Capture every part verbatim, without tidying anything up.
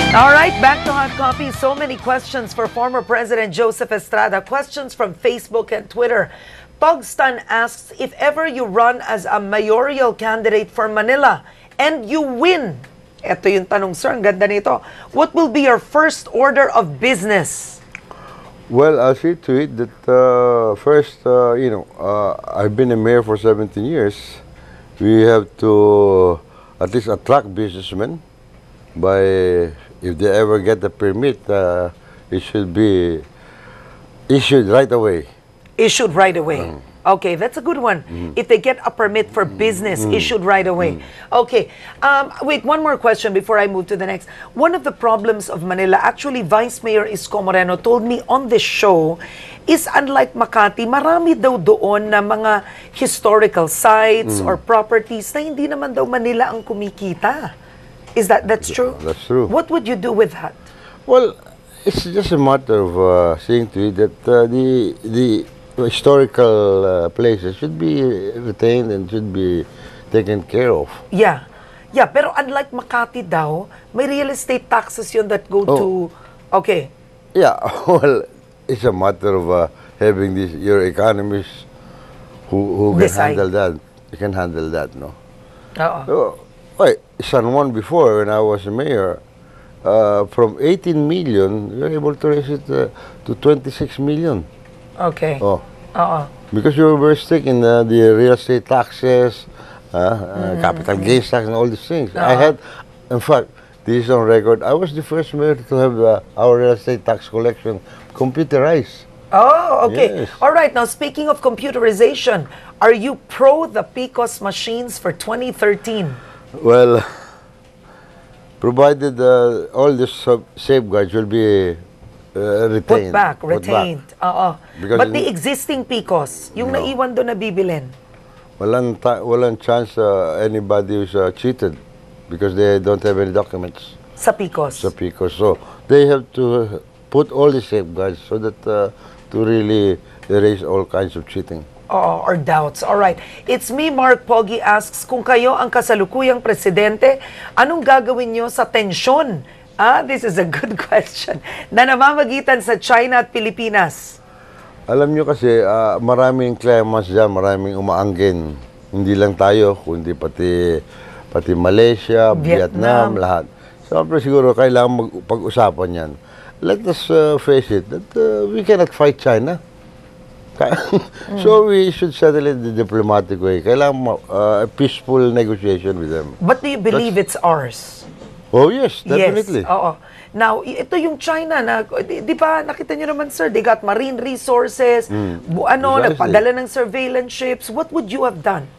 All right, back to Hot Copy. So many questions for former President Joseph Estrada. Questions from Facebook and Twitter. Pogstan asks, if ever you run as a mayoral candidate for Manila and you win, eto yung tanong, sir, ang ganda nito, what will be your first order of business? Well, I'll see to it that uh, first, uh, you know, uh, I've been a mayor for seventeen years. We have to at least attract businessmen by, if they ever get the permit, uh, it should be issued right away. Issued right away. Mm. Okay, that's a good one. Mm. If they get a permit for business, mm. issued right away. Mm. Okay, um, wait, one more question before I move to the next. One of the problems of Manila, actually, Vice Mayor Isko Moreno told me on this show, is unlike Makati, marami daw doon na mga historical sites mm. or properties na hindi naman daw Manila ang kumikita. Is that, that's true? That's true. What would you do with that? Well, it's just a matter of uh, seeing to it that uh, the, the historical uh, places should be retained and should be taken care of. Yeah. Yeah, pero unlike Makati daw, may real estate taxes yun that go oh. to... Okay. Yeah, well, it's a matter of uh, having this, your economists who, who can Decide. handle that. You can handle that, no? Oo. So, wait, San Juan before, when I was mayor, uh, from eighteen million, we were able to raise it uh, to twenty-six million. Okay. Oh. Oo. Because you were very strict in uh, the real estate taxes, uh, uh, mm. capital gains tax, and all these things. Uh-huh. I had, in fact, this is on record, I was the first mayor to have uh, our real estate tax collection computerized. Oh, okay. Yes. All right. Now, speaking of computerization, are you pro the P C O S machines for twenty thirteen? Well, provided uh, all the safeguards will be uh, retained. Put back, retained. Oo. But the existing P C O S, yung no. naiwan doon na bibilin? Walang, walang chance uh, anybody who's uh, cheated because they don't have any documents. Sa P C O S? Sa P C O S. So, they have to put all the safeguards so that uh, to really erase all kinds of cheating. Oh, or doubts. All right. It's me, Mark Pogi asks, kung kayo ang kasalukuyang presidente, anong gagawin nyo sa tensyon? Ah, this is a good question. Na namamagitan sa China at Pilipinas. Alam nyo kasi, uh, maraming claimants dyan, maraming umaanggin. Hindi lang tayo, kundi pati, pati Malaysia, Vietnam, Vietnam lahat. So, siguro kailangan pag-usapan yan. Let us uh, face it, that uh, we cannot fight China. mm. So we should settle it the diplomatic way. Kailangan uh, a peaceful negotiation with them. But do you believe That's, it's ours? Oh yes, definitely. Yes, oo. Now, ito yung China na, di, di ba, nakita nyo naman sir, they got marine resources, mm. bu ano, exactly. Nagpadala ng surveillance ships. What would you have done?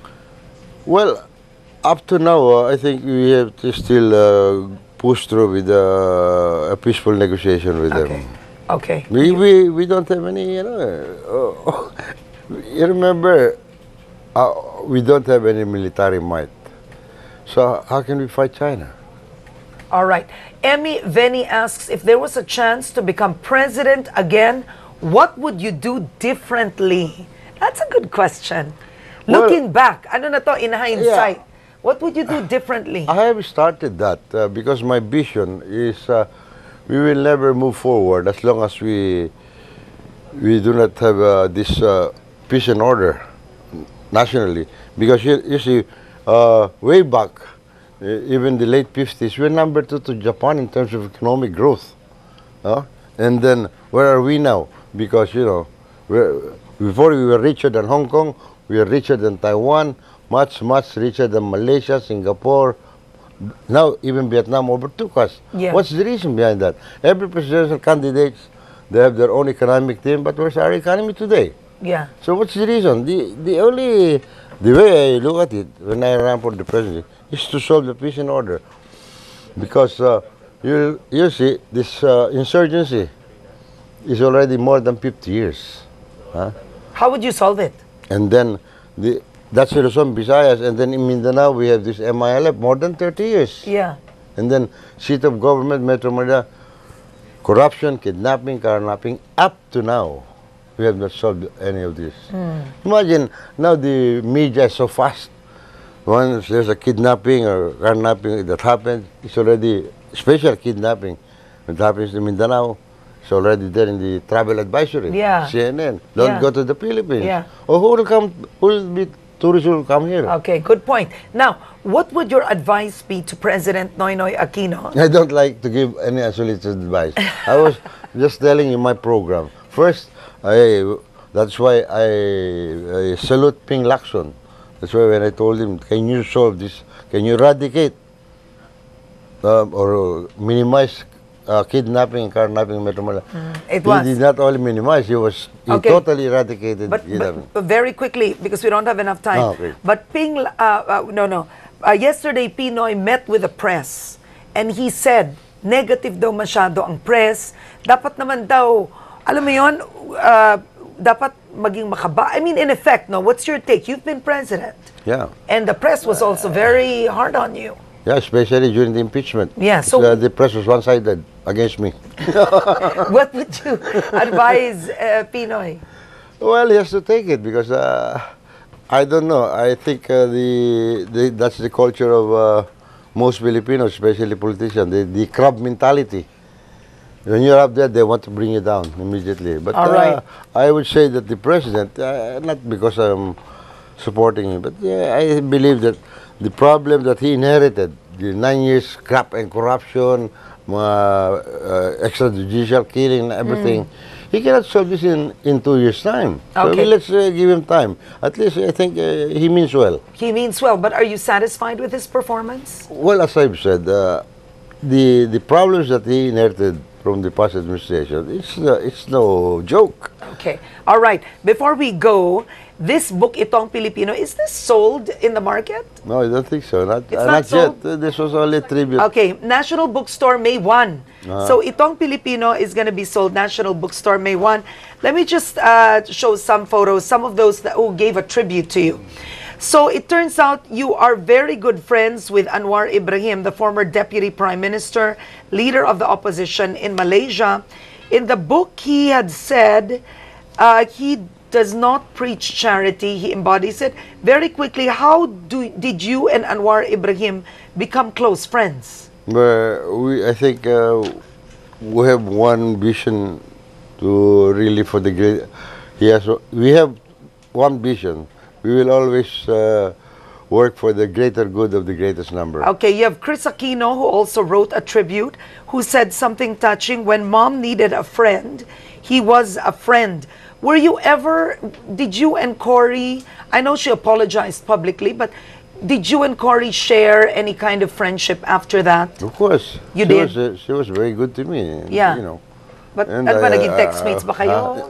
Well, up to now, uh, I think we have to still uh, push through with uh, a peaceful negotiation with okay. them. Okay. We, we, we don't have any, you know, uh, uh, you remember, uh, we don't have any military might. So how can we fight China? All right. Emmy Venny asks, if there was a chance to become president again, what would you do differently? That's a good question. Well, looking back, ano na to in hindsight, yeah. What would you do differently? I have started that uh, because my vision is uh, we will never move forward as long as we we do not have uh, this uh, peace and order nationally. Because you, you see, uh, way back, uh, even the late fifties, we're number two to Japan in terms of economic growth. Uh? And then where are we now? Because, you know, we're, before we were richer than Hong Kong, we are richer than Taiwan, much, much richer than Malaysia, Singapore. Now, even Vietnam overtook us. Yeah. What's the reason behind that? Every presidential candidates, they have their own economic team, but where's our economy today? Yeah. So what's the reason? The, the only, the way I look at it when I ran for the presidency is to solve the peace and order. Because uh, you, you see, this uh, insurgency is already more than fifty years. Huh? How would you solve it? And then, the, that's Luzon, Visayas, and then in Mindanao we have this M I L F, more than thirty years. Yeah. And then seat of government, Metro Manila, corruption, kidnapping, carnapping, up to now, we have not solved any of this. Mm. Imagine, now the media is so fast. Once there's a kidnapping or carnapping that happens, it's already special kidnapping. It happens in Mindanao. It's already there in the travel advisory. Yeah. C N N. Don't Yeah. go to the Philippines. Yeah. Or who will come? Who will be tourists who will come here? Okay, good point. Now, what would your advice be to President Noynoy Aquino? I don't like to give any unsolicited advice. I was just telling you my program. First, I that's why I, I salute Ping Lacson. That's why when I told him, can you solve this? Can you eradicate um, or minimize uh, kidnapping and carnapping in Metro Manila? Mm, it he was. did not only minimize, he was he Okay. totally eradicated But, kidnapping. but, but very quickly, because we don't have enough time. Ah, okay. But Ping, uh, uh, no, no. Uh, yesterday, Pinoy met with the press and he said, negative daw masyado ang press. Dapat naman daw, alam mo yun, uh, dapat maging makaba. I mean, in effect, no, what's your take? You've been president. Yeah. And the press was also very hard on you. Yeah, especially during the impeachment. Yeah, so- Uh, the press was one-sided against me. What would you advise uh, Pinoy? Well, he has to take it because uh, I don't know. I think uh, the, the that's the culture of uh, most Filipinos, especially politicians. The, the crab mentality. When you're up there, they want to bring you down immediately. But All uh, right. I would say that the president, uh, not because I'm supporting him, but yeah, I believe that the problem that he inherited, the nine years crap and corruption, uh, uh, extrajudicial killing and everything, he cannot solve this in, in two years' time. Okay. So let's uh, give him time. At least I think uh, he means well. He means well, but are you satisfied with his performance? Well, as I've said, uh, the the problems that he inherited from the past administration, it's uh, it's no joke. Okay. All right. Before we go, this book, Itong Pilipino, is this sold in the market? No, I don't think so. Not, It's uh, not not yet. sold? Uh, this was only a tribute. Okay. National Bookstore, May first. Ah. So, Itong Pilipino is going to be sold National Bookstore, May first. Let me just uh, show some photos, some of those that, who gave a tribute to you. So, it turns out you are very good friends with Anwar Ibrahim, the former Deputy Prime Minister, leader of the opposition in Malaysia. In the book, he had said uh, he does not preach charity, he embodies it. Very quickly, how do, did you and Anwar Ibrahim become close friends? But we, I think uh, we have one vision to really for the great. He has. We have one vision. We will always uh, work for the greater good of the greatest number. Okay, you have Chris Aquino, who also wrote a tribute, who said something touching. When mom needed a friend, he was a friend. Were you ever, did you and Cory, I know she apologized publicly, but did you and Cory share any kind of friendship after that? Of course. You she did? Was, uh, she was very good to me. Yeah. You know. But And ano ba, I, naging uh, textmates ba kayo?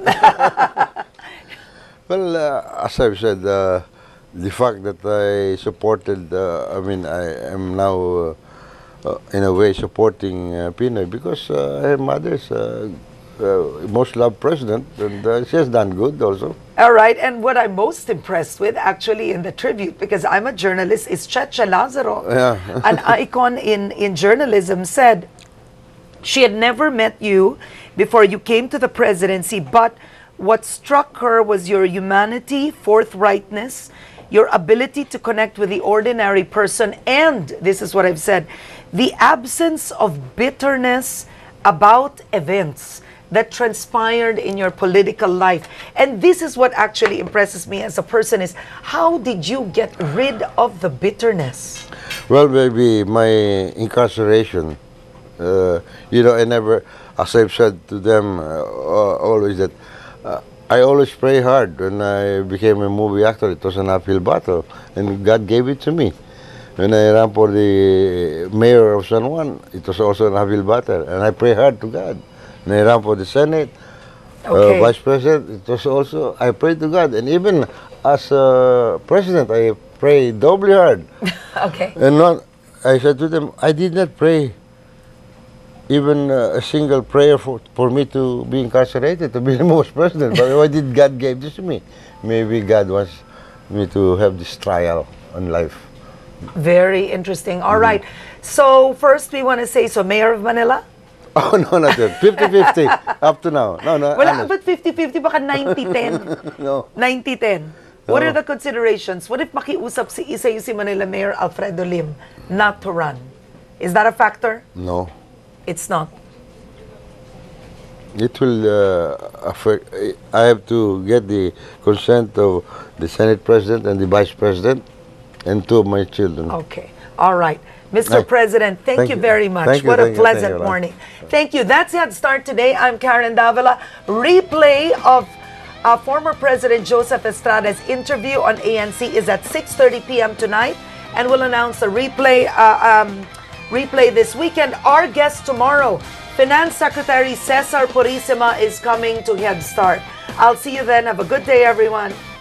Well, uh, as I've said, uh, the fact that I supported, uh, I mean, I am now, uh, uh, in a way, supporting uh, Pinoy because uh, her mother is uh, uh, most loved president, and uh, she has done good also. All right, and what I'm most impressed with, actually, in the tribute, because I'm a journalist, is Chacha Lazaro, Yeah. an icon in, in journalism, said she had never met you before you came to the presidency, but what struck her was your humanity, forthrightness, your ability to connect with the ordinary person, and, this is what I've said, the absence of bitterness about events that transpired in your political life. And this is what actually impresses me as a person is, how did you get rid of the bitterness? Well, maybe my incarceration, uh, you know, I never, as I've said to them uh, always that uh, I always pray hard. When I became a movie actor, it was an uphill battle, and God gave it to me. When I ran for the mayor of San Juan, it was also an uphill battle, and I pray hard to God. When I ran for the Senate, Okay. uh, Vice President, it was also, I prayed to God. And even as uh, President, I prayed doubly hard. Okay. And not, I said to them, I did not pray even uh, a single prayer for, for me to be incarcerated, to be removed as president. But why did God give this to me? Maybe God wants me to have this trial on life. Very interesting. All right. So first we want to say, so Mayor of Manila? Oh, no, not that. fifty fifty up to now. No, no, Wala, honest. but fifty fifty, baka ninety ten. No. ninety ten. What No. are the considerations? What if makiusap si isa yung si Manila Mayor Alfredo Lim not to run? Is that a factor? No. It's not. It will uh, affect. I have to get the consent of the Senate President and the Vice President and two of my children. Okay. All right. Mister Hi. President, thank, Thank you you. very much. Thank you, What a thank you, thank pleasant you, morning. Thank you. That's Head Start today. I'm Karen Davila. Replay of uh, former President Joseph Estrada's interview on A N C is at six thirty p m tonight, and we'll announce the replay, uh, um, replay this weekend. Our guest tomorrow, Finance Secretary Cesar Purisima, is coming to Head Start. I'll see you then. Have a good day, everyone.